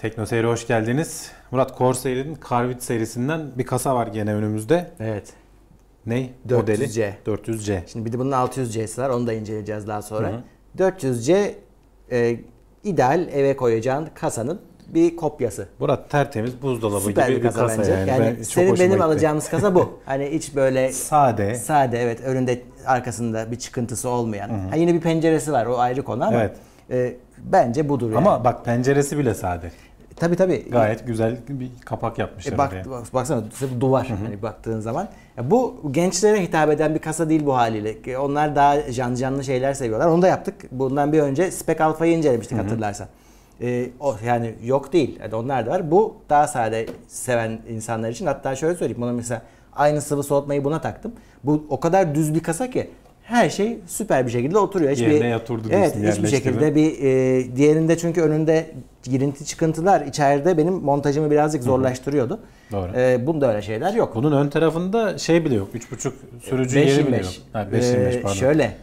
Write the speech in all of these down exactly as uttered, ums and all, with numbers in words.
Tekno Seyir'e hoş geldiniz. Murat, Corsair'in Carvit serisinden bir kasa var gene önümüzde. Evet. Ne? dört yüz C. Modeli? dört yüz C. Şimdi bir de bunun altı yüz C'si var. Onu da inceleyeceğiz daha sonra. Hı hı. dört yüz C e, ideal eve koyacağın kasanın bir kopyası. Murat, tertemiz buzdolabı Süper gibi bir kasa, bir kasa bence. yani. Yani ben, senin benim alacağımız kasa bu. Hani hiç böyle sade. Sade evet. Önünde arkasında bir çıkıntısı olmayan. Hı hı. Ha, yine bir penceresi var. O ayrı konu ama evet. e, bence budur yani. Ama bak, penceresi bile sade. Tabii tabii. Gayet güzel bir kapak yapmışlar. E bak, bak, baksana duvar hı hı. Hani baktığın zaman. Ya bu gençlere hitap eden bir kasa değil bu haliyle. Onlar daha canlı canlı şeyler seviyorlar. Onu da yaptık. Bundan bir önce Spec Alpha'yı incelemiştik, hı hı. hatırlarsan. Ee, o yani yok değil. Yani onlar da var. Bu daha sade seven insanlar için. Hatta şöyle söyleyeyim. Buna mesela aynı sıvı soğutmayı buna taktım. Bu o kadar düz bir kasa ki her şey süper bir şekilde oturuyor. Hiçbir, yerine oturdu diyorsun. Evet, hiçbir şekilde bir e, diğerinde çünkü önünde girinti çıkıntılar içeride benim montajımı birazcık zorlaştırıyordu. Doğru. E, bunda öyle şeyler yok. Bunun ön tarafında şey bile yok. üç buçuk sürücü yeri bile yok. Ha, beş yirmi beş pardon. Şöyle.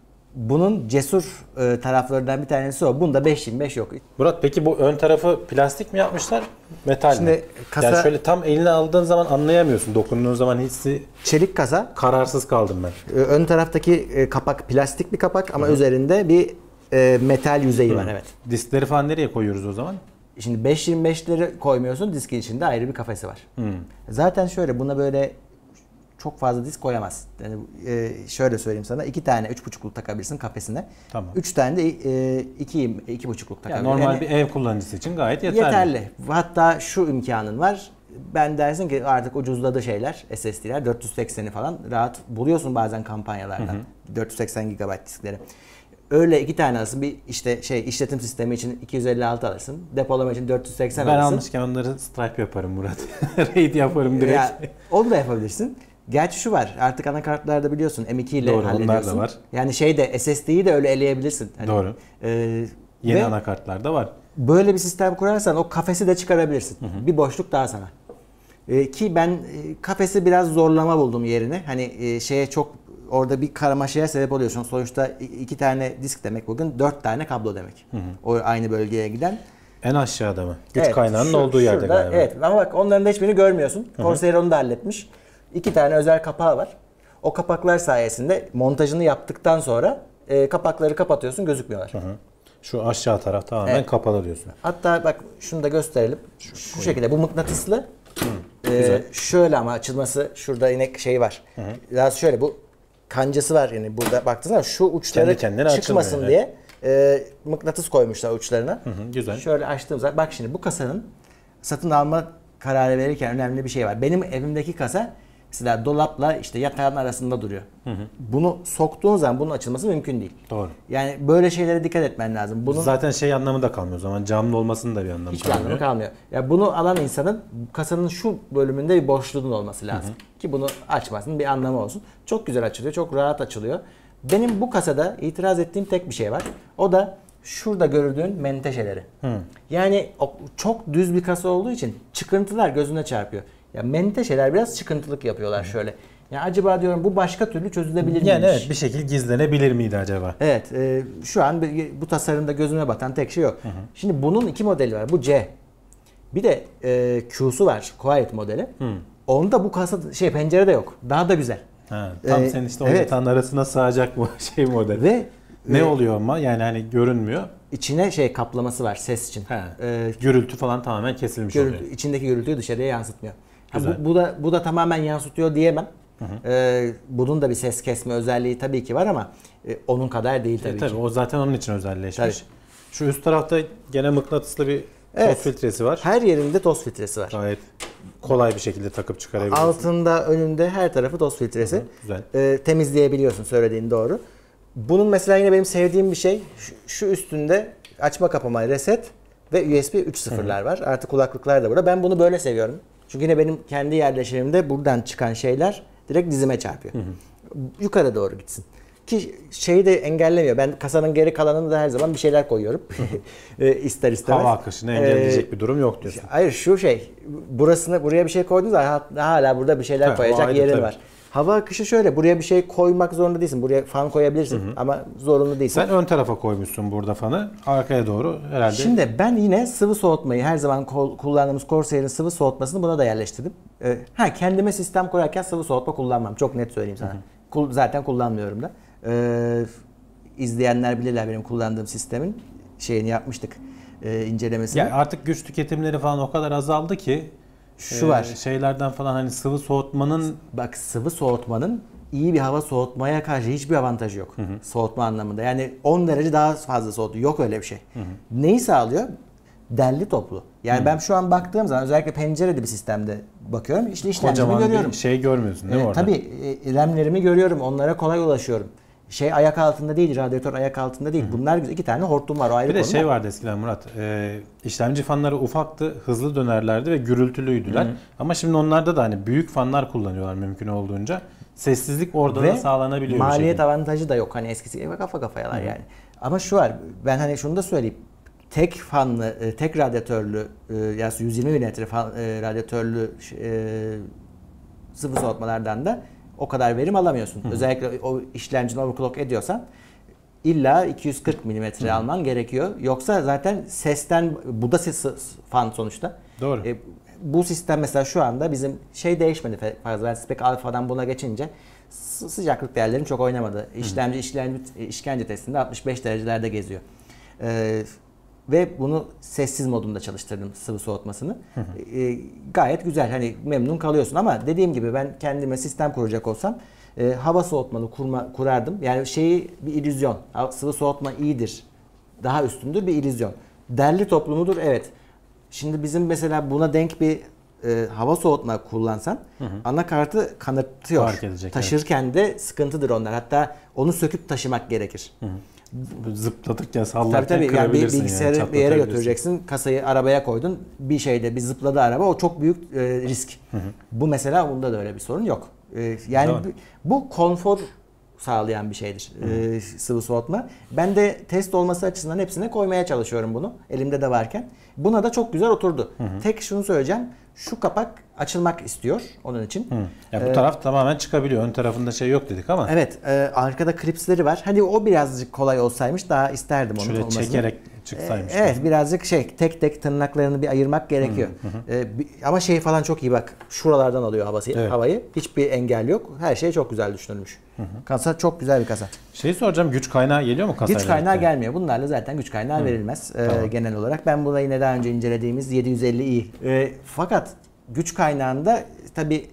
Bunun cesur e, taraflarından bir tanesi o. Bunda beş yirmi beş yok. Murat, peki bu ön tarafı plastik mi yapmışlar, metal Şimdi mi? Kasa, yani şöyle tam eline aldığın zaman anlayamıyorsun. Dokunduğun zaman hissi... Çelik kasa. Kararsız kaldım ben. E, ön taraftaki e, kapak plastik bir kapak ama Hı. üzerinde bir e, metal yüzeyi Hı. var. Evet. Diskleri falan nereye koyuyoruz o zaman? Şimdi beş yirmi beşleri koymuyorsun. Diskin içinde ayrı bir kafesi var. Hı. Zaten şöyle buna böyle çok fazla disk koyamaz. Yani e, şöyle söyleyeyim sana, iki tane üç buçukluk takabilirsin kafesine. Tamam. Üç tane de e, iki iki buçukluk takabilirsin. Yani normal yani, bir ev kullanıcısı için gayet yeterli. Yeterli. Hatta şu imkanın var. Ben dersin ki artık ucuzladı şeyler, S S D'ler dört yüz sekseni falan rahat buluyorsun bazen kampanyalardan. Hı hı. dört yüz seksen gigabayt diskleri. Öyle iki tane alırsın. Bir işte şey işletim sistemi için iki yüz elli altı alırsın. Depolama için dört yüz seksen ben alırsın. Ben almışken onları Stripe yaparım Murat. RAID yaparım direkt. Ya, onu da yapabilirsin. Gerçi şu var. Artık anakartlarda biliyorsun M iki ile Doğru, hallediyorsun. onlar da var. Yani şeyde S S D'yi de öyle eleyebilirsin. Hani, Doğru. E, Yeni anakartlarda var. Böyle bir sistem kurarsan o kafesi de çıkarabilirsin. Hı hı. Bir boşluk daha sana. E, ki ben e, kafesi biraz zorlama buldum yerine. Hani e, şeye çok orada bir karmaşaya sebep oluyorsun. Sonuçta iki tane disk demek bugün, dört tane kablo demek. Hı hı. O aynı bölgeye giden. En aşağıda mı? Güç evet, kaynağının şu, olduğu yerde şurada, galiba. Evet ama bak onların da hiçbirini görmüyorsun. Corsair onu da halletmiş. İki tane özel kapağı var. O kapaklar sayesinde montajını yaptıktan sonra e, kapakları kapatıyorsun, gözükmüyorlar. Hı hı. Şu aşağı taraf tamamen evet. kapalı diyorsun. Hatta bak şunu da gösterelim. Şu, şu şekilde bu mıknatıslı. Hı, ee, şöyle ama açılması şurada yine şey var. Hı hı. Biraz şöyle bu kancası var yani burada baktığınızda şu uçları Kendi çıkmasın yani. diye e, mıknatıs koymuşlar uçlarına. Hı hı, güzel. Şöyle açtığımızda bak şimdi bu kasanın satın alma kararı verirken önemli bir şey var. Benim evimdeki kasa mesela dolapla işte yatağın arasında duruyor. Hı hı. Bunu soktuğun zaman bunun açılması mümkün değil. Doğru. Yani böyle şeylere dikkat etmen lazım. Bunun zaten şey anlamı da kalmıyor o zaman. Camlı olmasının da bir anlamı hiçbir kalmıyor. anlamı kalmıyor. Ya bunu alan insanın kasanın şu bölümünde bir boşluğunun olması lazım. Hı hı. Ki bunu açmasının bir anlamı olsun. Çok güzel açılıyor, çok rahat açılıyor. Benim bu kasada itiraz ettiğim tek bir şey var. O da şurada gördüğün menteşeleri. Hı. Yani çok düz bir kasa olduğu için çıkıntılar gözüne çarpıyor. Ya menteşeler biraz çıkıntılık yapıyorlar şöyle. Ya acaba diyorum bu başka türlü çözülebilir miymiş? Yani evet, bir şekilde gizlenebilir miydi acaba? Evet, e, şu an bu tasarımda gözüme batan tek şey yok. Hı hı. Şimdi bunun iki modeli var. Bu C. Bir de e, Q'su var, Quiet modeli. Hı. Onda bu kasa şey pencere de yok. Daha da güzel. Ha, tam ee, senin işte o evet. yatağın arasına sığacak bu şey model. Ve ne e, oluyor ama yani hani görünmüyor. İçine şey kaplaması var ses için. Ee, gürültü falan tamamen kesilmiş gürültü, oluyor. İçindeki gürültüyü dışarıya yansıtmıyor. Ha, bu, bu da bu da tamamen yansıtıyor diyemem. Hı hı. Ee, bunun da bir ses kesme özelliği tabii ki var ama e, onun kadar değil tabii, e, tabii ki. O zaten onun için özelleşmiş. Tabii. Şu üst tarafta gene mıknatıslı bir evet. toz filtresi var. Her yerinde toz filtresi var. Gayet kolay bir şekilde takıp çıkarabiliyorsun. Altında, önünde her tarafı toz filtresi. Hı, güzel. Ee, temizleyebiliyorsun, söylediğin doğru. Bunun mesela yine benim sevdiğim bir şey şu, şu üstünde açma kapama reset ve U S B üç nokta sıfırlar var. Artık kulaklıklar da burada. Ben bunu böyle seviyorum. Çünkü yine benim kendi yerleşimimde buradan çıkan şeyler direkt dizime çarpıyor. Hı hı. Yukarı doğru gitsin. Ki şeyi de engellemiyor. Ben kasanın geri kalanını da her zaman bir şeyler koyuyorum. e, ister istemez. Hava akışını engelleyecek ee, bir durum yok diyorsun. Hayır şu şey. Burasını buraya bir şey koyduğunuz zaman hala burada bir şeyler ha, koyacak yerin tabii. var. Hava akışı şöyle. Buraya bir şey koymak zorunda değilsin. Buraya fan koyabilirsin. Hı hı. Ama zorunlu değilsin. Sen ön tarafa koymuşsun burada fanı. Arkaya doğru herhalde. Şimdi ben yine sıvı soğutmayı her zaman kullandığımız Corsair'in sıvı soğutmasını buna da yerleştirdim. Ee, ha kendime sistem kurarken sıvı soğutma kullanmam. Çok net söyleyeyim sana. Hı hı. Zaten kullanmıyorum da. Ee, izleyenler bilirler benim kullandığım sistemin şeyini yapmıştık. E, incelemesini. Ya artık güç tüketimleri falan o kadar azaldı ki şu e, var. Şeylerden falan hani sıvı soğutmanın bak sıvı soğutmanın iyi bir hava soğutmaya karşı hiçbir avantajı yok. Hı hı. Soğutma anlamında. Yani on derece daha fazla soğutuyor. Yok öyle bir şey. Hı hı. Neyi sağlıyor? Derli toplu. Yani hı. ben şu an baktığım zaman özellikle pencereli bir sistemde bakıyorum. İşte işlemcimi görüyorum. Bir şey görmüyorsun değil mi ee, orada? Tabii e, RAM'lerimi görüyorum. Onlara kolay ulaşıyorum. Şey ayak altında değil, radyatör ayak altında değil. Hı hı. Bunlar güzel. İki tane hortum var. O ayrı bir de konu şey da. vardı eskiden Murat. E, işlemci fanları ufaktı, hızlı dönerlerdi ve gürültülüydüler. Hı hı. Ama şimdi onlarda da hani büyük fanlar kullanıyorlar mümkün olduğunca. Sessizlik orada ve da sağlanabiliyor. Maliyet avantajı da yok. Hani eskisi gibi kafa kafayalar Hı-hı. yani. Ama şu var. Ben hani şunu da söyleyeyim. Tek fanlı, tek radyatörlü, yani yüz yirmi milimetre fan, radyatörlü sıvı soğutmalardan da o kadar verim alamıyorsun. Hı-hı. Özellikle o işlemcini overclock ediyorsan illa iki yüz kırk milimetre Hı-hı. alman gerekiyor. Yoksa zaten sesten, bu da ses fan sonuçta. Doğru. E, bu sistem mesela şu anda bizim şey değişmedi fazla. Ben Spec Alpha'dan buna geçince sıcaklık değerlerim çok oynamadı. İşlemci işlemci işkence testinde altmış beş derecelerde geziyor. Ee, ve bunu sessiz modunda çalıştırdım sıvı soğutmasını. Ee, gayet güzel. Hani memnun kalıyorsun ama dediğim gibi ben kendime sistem kuracak olsam e, hava soğutmalı kurma, kurardım. Yani şeyi bir illüzyon. Sıvı soğutma iyidir. Daha üstündür bir illüzyon. Derli toplumudur evet. Şimdi bizim mesela buna denk bir e, hava soğutma kullansan hı hı. anakartı kanırtıyor. Edecek, Taşırken evet. de sıkıntıdır onlar. Hatta onu söküp taşımak gerekir. Hı hı. Zıpladıkça sallarken tabii, tabii. Yani bir bilgisayarı yani, bir yere götüreceksin. Kasayı arabaya koydun. Bir şeyde bir zıpladı araba. O çok büyük e, risk. Hı hı. Bu mesela bunda da öyle bir sorun yok. E, yani bu, bu konfor sağlayan bir şeydir. E, sıvı soğutma. Ben de test olması açısından hepsine koymaya çalışıyorum bunu. Elimde de varken. Buna da çok güzel oturdu. Hı hı. Tek şunu söyleyeceğim. Şu kapak açılmak istiyor onun için. Hı. Ya bu ee, taraf tamamen çıkabiliyor. Ön tarafında şey yok dedik ama. Evet. E, arkada klipsleri var. Hadi o birazcık kolay olsaymış daha isterdim onun Şöyle olmasını. çekerek çıksaymış. E, evet birazcık şey tek tek tırnaklarını bir ayırmak gerekiyor. Hı hı. E, bir, ama şey falan çok iyi bak. Şuralardan alıyor havası, evet. havayı. Hiçbir engel yok. Her şey çok güzel düşünülmüş. Hı hı. Kasa çok güzel bir kasa. Şeyi soracağım, güç kaynağı geliyor mu kasayla? Güç kaynağı birlikte? Gelmiyor. Bunlarla zaten güç kaynağı hı. verilmez e, tamam. genel olarak. Ben buna yine daha önce incelediğimiz yedi yüz elli i. E, fakat güç kaynağında tabii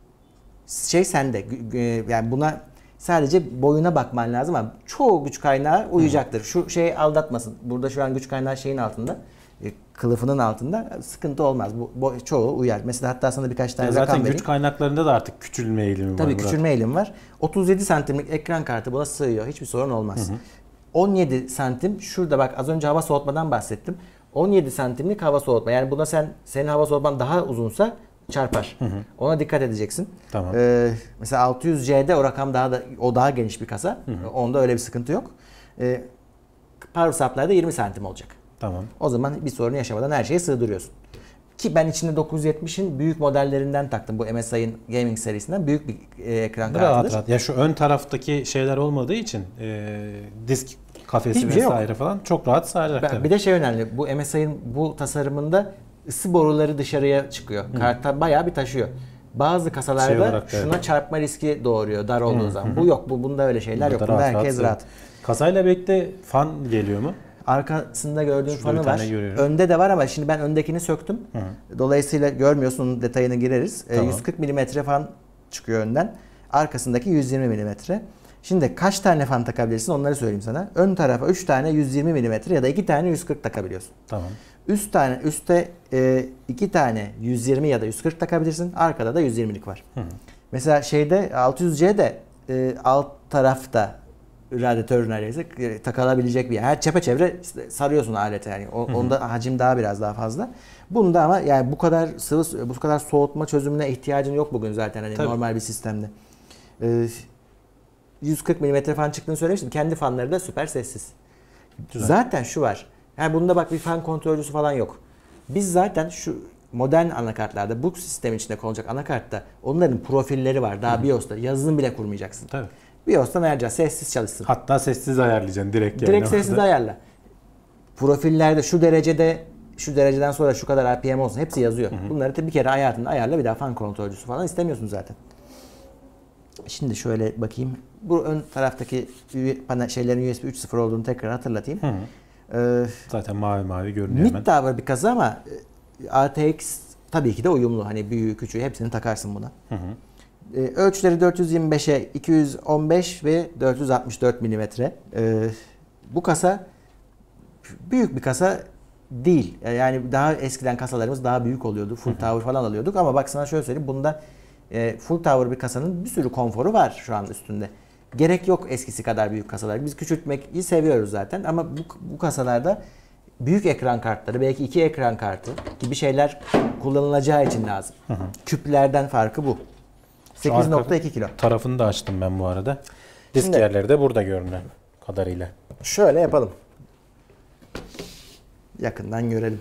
şey sende yani buna sadece boyuna bakman lazım ama çoğu güç kaynağı uyacaktır. Şu şey aldatmasın. Burada şu an güç kaynağı şeyin altında. Kılıfının altında sıkıntı olmaz. Bu, bu çoğu uyar. Mesela hatta sana birkaç tane ya rakam vereyim. Zaten güç kaynaklarında da artık küçülme eğilimi Tabii var. Tabii küçülme eğilimi var. otuz yedi santimlik ekran kartı buna sığıyor. Hiçbir sorun olmaz. Hı hı. on yedi santim şurada bak az önce hava soğutmadan bahsettim. on yedi santimlik hava soğutma. Yani buna sen senin hava soğutman daha uzunsa çarpar. Hı hı. Ona dikkat edeceksin. Tamam. Ee, mesela altı yüz C'de o rakam daha da o daha geniş bir kasa. Hı hı. Onda öyle bir sıkıntı yok. Ee, power supply'da yirmi santim olacak. Tamam. O zaman bir sorun yaşamadan her şeyi sığdırıyorsun. Ki ben içinde dokuz yüz yetmişin büyük modellerinden taktım. Bu M S I'ın gaming serisinden büyük bir e, ekran kartıdır. Rahat rahat. Ya şu ön taraftaki şeyler olmadığı için e, disk kafesi Hiçbir vesaire şey falan çok rahat sığacak tabii. Bir de şey önemli. Bu M S I'ın bu tasarımında ısı boruları dışarıya çıkıyor. Hı. Kartta bayağı bir taşıyor. Bazı kasalarda şey olarak, şuna evet. çarpma riski doğuruyor dar olduğu hı. zaman. Hı. Bu yok. Bu bunda öyle şeyler bunda yok. Bunda herkes rahat. rahat. Kasayla birlikte fan geliyor mu? Arkasında gördüğün Şurada fanı var. Görüyorum. Önde de var ama şimdi ben öndekini söktüm. Hı. Dolayısıyla görmüyorsun, onun detayına gireriz. Tamam. yüz kırk milimetre fan çıkıyor önden. Arkasındaki yüz yirmi milimetre. Şimdi kaç tane fan takabilirsin onları söyleyeyim sana. Ön tarafa üç tane yüz yirmi milimetre ya da iki tane yüz kırk takabiliyorsun. Tamam. Üst tane üstte iki tane yüz yirmi ya da yüz kırk takabilirsin. Arkada da yüz yirmilik var. Hı. Mesela şeyde altı yüz C'de e, alt tarafta radyatör neredeyse takılabilecek bir yer. Her çepeçevre sarıyorsun alete yani. O, onda hacim daha biraz daha fazla. Bunda ama yani bu kadar sıvı bu kadar soğutma çözümüne ihtiyacın yok bugün zaten hani normal bir sistemde. Ee, yüz kırk milimetre fan çıktığını söylemiştim. Kendi fanları da süper sessiz. Güzel. Zaten şu var. Yani bunda bak bir fan kontrolcüsü falan yok. Biz zaten şu modern anakartlarda bu sistemin içinde konulacak anakartta onların profilleri var. Daha BIOS'ta yazılım bile kurmayacaksın. Tabii. BIOS'tan ayrıca sessiz çalışsın. Hatta sessiz ayarlayacaksın direkt. Direkt sessiz ayarla. Profillerde şu derecede şu dereceden sonra şu kadar R P M olsun hepsi yazıyor. Hı hı. Bunları da bir kere hayatında ayarla, bir daha fan kontrolcüsü falan istemiyorsun zaten. Şimdi şöyle bakayım. Bu ön taraftaki panel şeylerin U S B üç nokta sıfır olduğunu tekrar hatırlatayım. Hı hı. Ee, zaten mavi mavi görünüyor hemen. Mid tower bir kasa ama R T X tabii ki de uyumlu. Hani büyüğü küçüğü hepsini takarsın buna. Hı hı. Ee, ölçüleri dört yüz yirmi beşe iki yüz on beş ve dört yüz altmış dört milimetre. Ee, bu kasa büyük bir kasa değil. Yani daha eskiden kasalarımız daha büyük oluyordu. Full tower falan alıyorduk ama bak sana şöyle söyleyeyim. Bunda e, full tower bir kasanın bir sürü konforu var şu an üstünde. Gerek yok eskisi kadar büyük kasalar. Biz küçültmeyi seviyoruz zaten ama bu, bu kasalarda büyük ekran kartları, belki iki ekran kartı gibi şeyler kullanılacağı için lazım. Hı hı. Küplerden farkı bu. sekiz nokta iki kilo. Tarafını da açtım ben bu arada. Disk Şimdi, yerleri de burada görünen kadarıyla. Şöyle yapalım. Yakından görelim.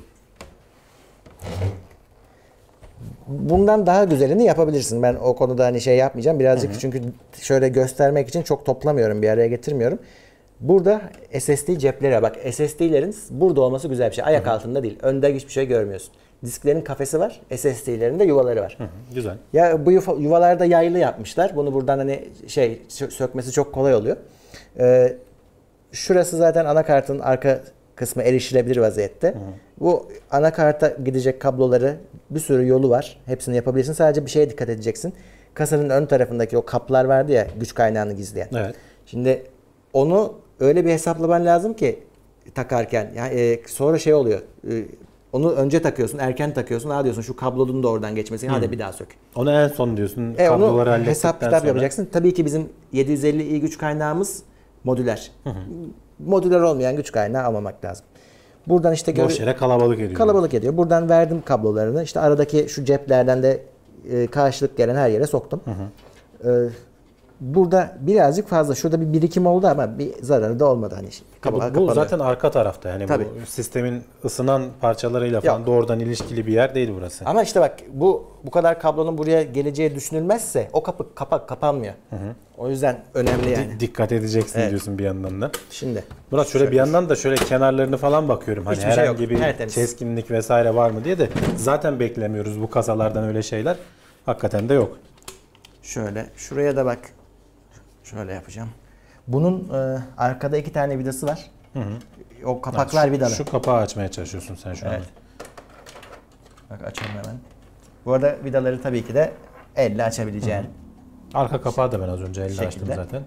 Bundan daha güzelini yapabilirsin. Ben o konuda hani şey yapmayacağım. Birazcık hı hı. Çünkü şöyle göstermek için çok toplamıyorum, bir araya getirmiyorum. Burada S S D cepleri var. Bak S S D'lerin burada olması güzel bir şey. Ayak hı hı. altında değil. Önde hiçbir şey görmüyorsun. Disklerin kafesi var. S S D'lerin de yuvaları var. Hı hı. Güzel. Ya bu yuvalarda yaylı yapmışlar. Bunu buradan hani şey sökmesi çok kolay oluyor. Ee, şurası zaten anakartın arka kısmı erişilebilir vaziyette. Hı hı. Bu anakarta gidecek kabloları bir sürü yolu var. Hepsini yapabilirsin. Sadece bir şeye dikkat edeceksin. Kasanın ön tarafındaki o kaplar vardı ya güç kaynağını gizleyen. Evet. Şimdi onu öyle bir hesaplaman lazım ki takarken. Yani e, sonra şey oluyor. E, onu önce takıyorsun, erken takıyorsun. Ha diyorsun şu kablonun da oradan geçmesi. Hı. Hadi bir daha sök. Onu en son diyorsun. E, kabloları hallettikten hesap kitap sonra yapacaksın. Tabii ki bizim yedi yüz elli i güç kaynağımız modüler. Hı hı. Modüler olmayan güç kaynağı almamak lazım. Buradan işte boş yere kalabalık ediyor. Kalabalık ediyor. Buradan verdim kablolarını. İşte aradaki şu ceplerden de e, karşılık gelen her yere soktum. Hı hı. E, burada birazcık fazla. Şurada bir birikim oldu ama bir zararı da olmadı hani. Kaba, bu zaten arka tarafta yani. Tabii. Bu sistemin ısınan parçalarıyla falan Yok. doğrudan ilişkili bir yer değil burası. Ama işte bak bu bu kadar kablonun buraya geleceği düşünülmezse o kapı kapak kapanmıyor. Hı hı. O yüzden önemli yani. D- dikkat edeceksin evet. diyorsun bir yandan da. Şimdi. Murat şöyle, şöyle bir yandan da şöyle kenarlarını falan bakıyorum. Hani Hiçbir herhangi şey bir evet, keskinlik vesaire var mı diye de zaten beklemiyoruz bu kasalardan öyle şeyler. Hakikaten de yok. Şöyle şuraya da bak. Şöyle yapacağım. Bunun e, arkada iki tane vidası var. Hı hı. O kapaklar şu, vidalı. Şu kapağı açmaya çalışıyorsun sen şu evet. an. Bak açalım hemen. Bu arada vidaları tabii ki de elle açabileceğin. Hı hı. Arka kapağı da ben az önce elle şekilde açtım zaten. Hı.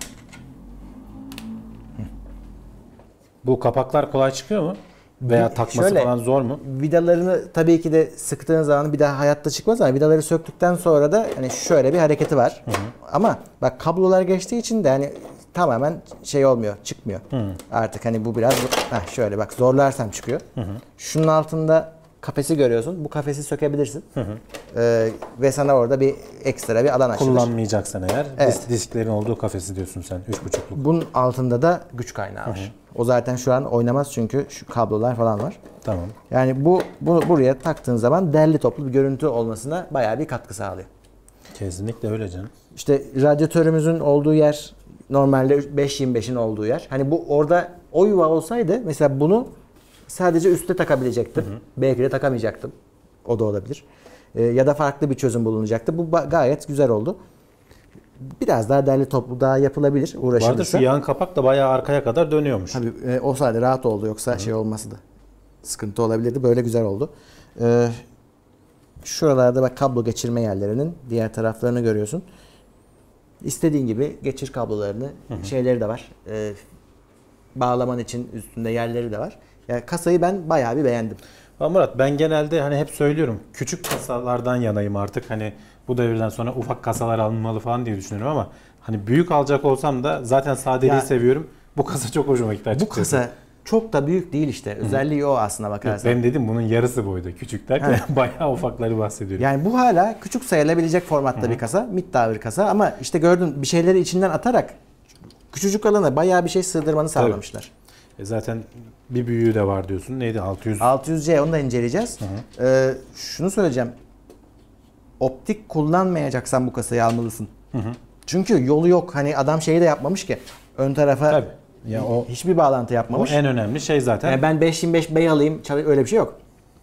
Bu kapaklar kolay çıkıyor mu? Veya takması Şöyle, falan zor mu? Vidalarını tabii ki de sıktığın zaman bir daha hayatta çıkmaz ama vidaları söktükten sonra da hani şöyle bir hareketi var. Hı hı. Ama bak kablolar geçtiği için de hani tamamen şey olmuyor, çıkmıyor. Hı. Artık hani bu biraz heh, şöyle bak zorlarsam çıkıyor. Hı hı. Şunun altında kafesi görüyorsun. Bu kafesi sökebilirsin. Hı hı. Ee, ve sana orada bir ekstra bir alan açılır. Kullanmayacaksan eğer evet. disklerin olduğu kafesi diyorsun sen üç buçukluk. Bunun altında da güç kaynağı var. Hı hı. O zaten şu an oynamaz çünkü şu kablolar falan var. Tamam. Yani bu bunu buraya taktığın zaman derli toplu bir görüntü olmasına bayağı bir katkı sağlıyor. Kesinlikle öyle canım. İşte radyatörümüzün olduğu yer normalde beş yirmi beşin olduğu yer. Hani bu orada o yuva olsaydı mesela bunu sadece üstte takabilecektim. Hı hı. Belki de takamayacaktım. O da olabilir. Ee, ya da farklı bir çözüm bulunacaktı. Bu gayet güzel oldu. Biraz daha derli toplu daha yapılabilir uğraşılırsa. Vardı şu yan kapak da bayağı arkaya kadar dönüyormuş. Tabii e, o sayede rahat oldu yoksa Hı. şey olması da sıkıntı olabilirdi. Böyle güzel oldu. Ee, şuralarda bak kablo geçirme yerlerinin diğer taraflarını görüyorsun. İstediğin gibi geçir kablolarını. Hı hı. Şeyleri de var. Ee, bağlaman için üstünde yerleri de var. Yani kasayı ben bayağı bir beğendim. Ama Murat ben genelde hani hep söylüyorum küçük kasalardan yanayım artık hani bu devirden sonra ufak kasalar alınmalı falan diye düşünüyorum ama hani büyük alacak olsam da zaten sadeliği ya, seviyorum. Bu kasa çok hoşuma gitti açıkçası. Bu kasa çok da büyük değil işte. Özelliği Hı. o aslına bakarsan. Benim dedim bunun yarısı boyda. Küçük derken bayağı ufakları bahsediyorum. Yani bu hala küçük sayılabilecek formatta Hı. bir kasa. Mid tower kasa ama işte gördün bir şeyleri içinden atarak küçücük alana bayağı bir şey sığdırmanı sağlamışlar. E zaten bir büyüğü de var diyorsun. Neydi? altı yüz. altı yüz C onu da inceleyeceğiz. Hı hı. Ee, şunu söyleyeceğim. Optik kullanmayacaksan bu kasayı almalısın. Hı hı. Çünkü yolu yok. Hani adam şeyi de yapmamış ki. Ön tarafa Tabii. Ya o, hiçbir bağlantı o yapmamış. en önemli şey zaten. Yani ben beş yirmi beş B'yi alayım. Öyle bir şey yok.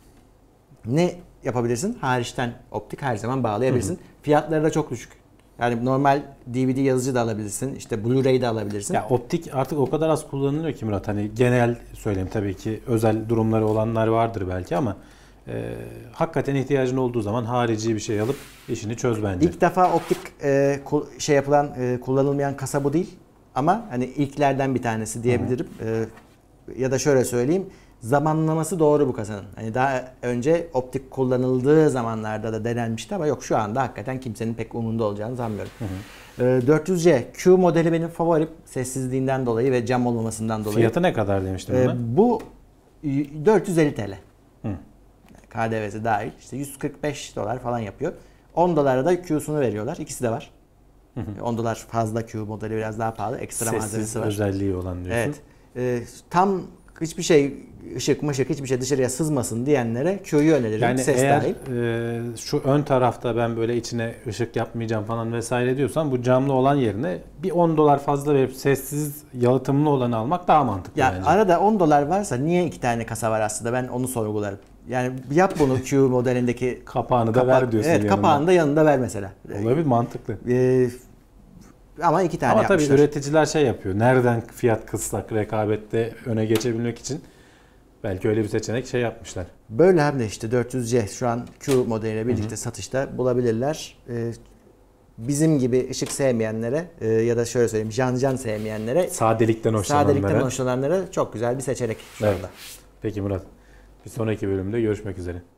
Ne yapabilirsin? Hariçten optik her zaman bağlayabilirsin. Hı hı. Fiyatları da çok düşük. Yani normal D V D yazıcı da alabilirsin. İşte Blu-ray de alabilirsin. Ya optik artık o kadar az kullanılıyor ki Murat. Hani genel söyleyeyim, tabii ki özel durumları olanlar vardır belki ama e, hakikaten ihtiyacın olduğu zaman harici bir şey alıp işini çöz bence. İlk defa optik e, şey yapılan e, kullanılmayan kasa bu değil. Ama hani ilklerden bir tanesi diyebilirim. E, ya da şöyle söyleyeyim. Zamanlaması doğru bu kasanın. Hani daha önce optik kullanıldığı zamanlarda da denenmişti ama yok, şu anda hakikaten kimsenin pek umurunda olacağını sanmıyorum. Hı hı. E, dört yüz C Q modeli benim favorim. Sessizliğinden dolayı ve cam olmamasından dolayı. Fiyatı ne kadar demiştim e, buna? Bu dört yüz elli TL. Hı. K D V'si dahil. İşte yüz kırk beş dolar falan yapıyor. on dolara da Q'sunu veriyorlar. İkisi de var. Hı hı. on dolar fazla, Q modeli biraz daha pahalı. Ekstra Sessiz malzemesi var. özelliği olan diyorsun. Evet. E, tam hiçbir şey, ışık mışık hiçbir şey dışarıya sızmasın diyenlere Q'yu öneririm. Yani Ses eğer dahil. e, şu ön tarafta ben böyle içine ışık yapmayacağım falan vesaire diyorsan, bu camlı olan yerine bir on dolar fazla verip sessiz yalıtımlı olanı almak daha mantıklı Ya bence. arada on dolar varsa niye iki tane kasa var aslında, ben onu sorgularım. Yani yap bunu Q modelindeki kapağını da kapak, ver diyorsun evet, yanında. kapağını da yanında ver mesela. Olabilir, mantıklı. Ee, ama iki tane Ama tabii yapmışlar. üreticiler şey yapıyor. Nereden fiyat kıssak rekabette öne geçebilmek için belki öyle bir seçenek şey yapmışlar. Böyle hem de işte dört yüz C şu an Q modeliyle birlikte hı hı. satışta bulabilirler. Ee, bizim gibi ışık sevmeyenlere e, ya da şöyle söyleyeyim can can sevmeyenlere, sadelikten hoşlananlara, sadelikten hoşlananlara çok güzel bir seçenek şu evet. anda. Peki Murat, bir sonraki bölümde görüşmek üzere.